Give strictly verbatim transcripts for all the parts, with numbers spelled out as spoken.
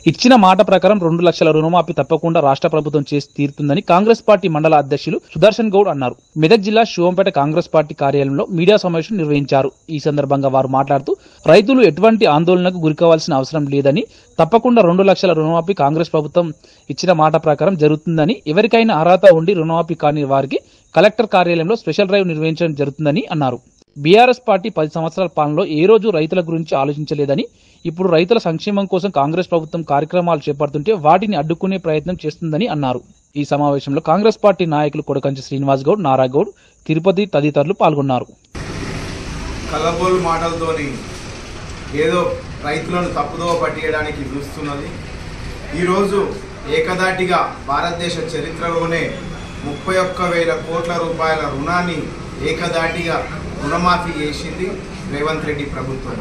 ఇచ్చిన మాట ప్రకారం రెండు లక్షల రుణమాఫీ తప్పకుండా రాష్ట్ర ప్రభుత్వం చేసి తీరుతుందని కాంగ్రెస్ పార్టీ మండల అధ్యక్షులు సుదర్శన్ గౌడ్ అన్నారు. మెదక్ జిల్లా శివంపేట కాంగ్రెస్ పార్టీ కార్యాలయంలో మీడియా సమావేశం నిర్వహించారు. ఈ సందర్భంగా వారు మాట్లాడుతూ రైతులు ఎటువంటి ఆందోళనకు గురికావాల్సిన అవసరం లేదని, తప్పకుండా రెండు లక్షల రుణమాఫీ కాంగ్రెస్ ప్రభుత్వం ఇచ్చిన మాట ప్రకారం జరుగుతుందని, ఎవరికైనా అర్హత ఉండి రుణమాఫీ కాని వారికి కలెక్టర్ కార్యాలయంలో స్పెషల్ డ్రైవ్ నిర్వహించడం జరుగుతుందని అన్నారు. బీఆర్ఎస్ పార్టీ పది సంవత్సరాల పాలనలో ఏ రోజు రైతుల గురించి ఆలోచించలేదని, ఇప్పుడు రైతుల సంక్షేమం కోసం కాంగ్రెస్ ప్రభుత్వం కార్యక్రమాలు చేపడుతుంటే వాటిని అడ్డుకునే ప్రయత్నం చేస్తుందని అన్నారు. ఈ సమావేశంలో కాంగ్రెస్ పార్టీ నాయకులు కొడకంచి శ్రీనివాస్ గౌడ్, నారాగౌడ్, తిరుపతి తదితరులు పాల్గొన్నారు. కలబోలు మాటలతోని ఏదో రైతులను తప్పుదోవ పట్టియడానికి చూస్తున్నది. ఈరోజు ఏకదాటిగా భారతదేశ చరిత్రలోనే ముప్పై ఒక్క వేల కోట్ల రూపాయల రుణాన్ని ఏకదాటిగా రుణమాఫీ చేసింది రేవంత్ రెడ్డి ప్రభుత్వం.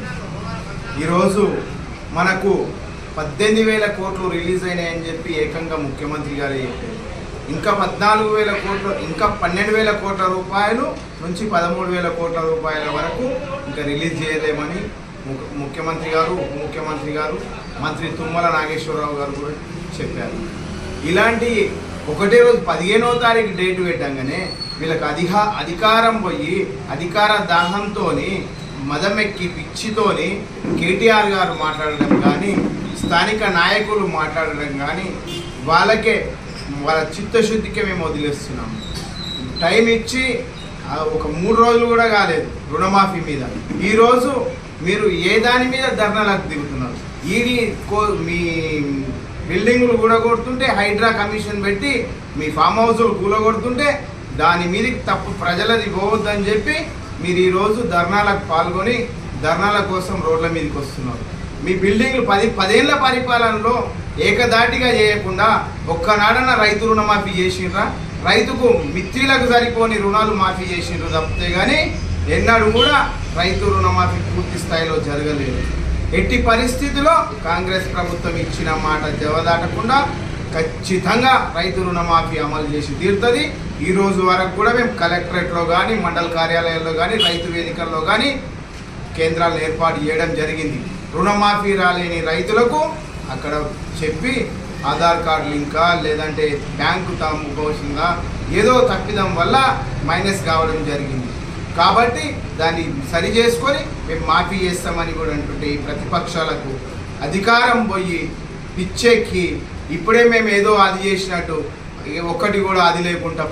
ఈరోజు మనకు పద్దెనిమిది వేల కోట్లు రిలీజ్ అయినాయని చెప్పి ఏకంగా ముఖ్యమంత్రి గారే చెప్పారు. ఇంకా పద్నాలుగు వేల కోట్లు ఇంకా పన్నెండు వేల కోట్ల రూపాయలు నుంచి పదమూడు వేల కోట్ల రూపాయల వరకు ఇంకా రిలీజ్ చేయలేమని ముఖ్యమంత్రి గారు, ఉప ముఖ్యమంత్రి గారు, మంత్రి తుమ్మల నాగేశ్వరరావు గారు కూడా చెప్పారు. ఇలాంటి ఒకటే రోజు పదిహేనవ తారీఖు డేటు పెట్టంగానే వీళ్ళకి అధిహా అధికారం పోయి అధికార దాహంతో మదమెక్కి పిచ్చితోని కేటీఆర్ గారు మాట్లాడడం కానీ, స్థానిక నాయకులు మాట్లాడడం కానీ, వాళ్ళకే వాళ్ళ చిత్తశుద్ధికే మేము వదిలేస్తున్నాము. టైం ఇచ్చి ఒక మూడు రోజులు కూడా కాలేదు రుణమాఫీ మీద. ఈరోజు మీరు ఏ దాని మీద ధర్నాలకు దిగుతున్నారు? ఈడీ మీ బిల్డింగులు కూలగొడుతుంటే, హైడ్రా కమిషన్ పెట్టి మీ ఫామ్ హౌస్లు కూలగొడుతుంటే దాని మీదకి తప్పు ప్రజలది పోవద్దని చెప్పి మీరు ఈరోజు ధర్నాలకు పాల్గొని ధర్నాల కోసం రోడ్ల మీదకి వస్తున్నారు. మీ బిల్డింగ్లు పది పదేళ్ల పరిపాలనలో ఏకదాటిగా చేయకుండా ఒక్కనాడన రైతు రుణమాఫీ చేసిండ్రా? రైతుకు మిత్రులకు సరిపోని రుణాలు మాఫీ చేసిండ్రు తప్పితే కానీ ఎన్నడూ కూడా రైతు రుణమాఫీ పూర్తి స్థాయిలో జరగలేదు. ఎట్టి పరిస్థితిలో కాంగ్రెస్ ప్రభుత్వం ఇచ్చిన మాట జవదాటకుండా ఖచ్చితంగా రైతు రుణమాఫీ అమలు చేసి తీరుతుంది. ఈ రోజు వరకు కూడా మేము కలెక్టరేట్లో కానీ, మండల కార్యాలయాల్లో కానీ, రైతు వేదికల్లో కానీ కేంద్రాలను ఏర్పాటు చేయడం జరిగింది. రుణమాఫీ రాలేని రైతులకు అక్కడ చెప్పి ఆధార్ కార్డు లింకా లేదంటే బ్యాంకు తాము పోసిందా ఏదో తప్పిదం వల్ల మైనస్ కావడం జరిగింది. కాబట్టి దాన్ని సరి చేసుకొని మేము మాఫీ చేస్తామని కూడా అంటుంటే ఈ ప్రతిపక్షాలకు అధికారం పోయి పిచ్చెక్కి ఇప్పుడే మేము ఏదో అది చేసినట్టు ఒక్కటి కూడా అది లేకుండా